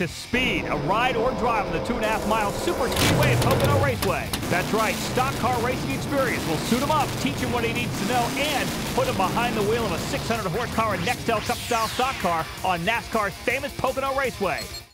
to speed, a ride or drive on the 2.5-mile super speedway at Pocono Raceway. That's right, stock car racing experience will suit him up, teach him what he needs to know, and put him behind the wheel of a 600 horsepower Nextel Cup style stock car on NASCAR's famous Pocono Raceway.